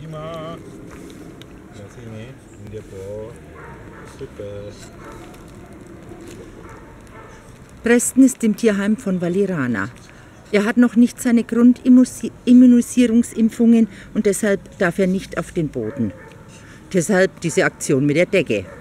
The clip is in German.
prima. Super. Preston ist im Tierheim von Valirana. Er hat noch nicht seine Grundimmunisierungsimpfungen und deshalb darf er nicht auf den Boden. Deshalb diese Aktion mit der Decke.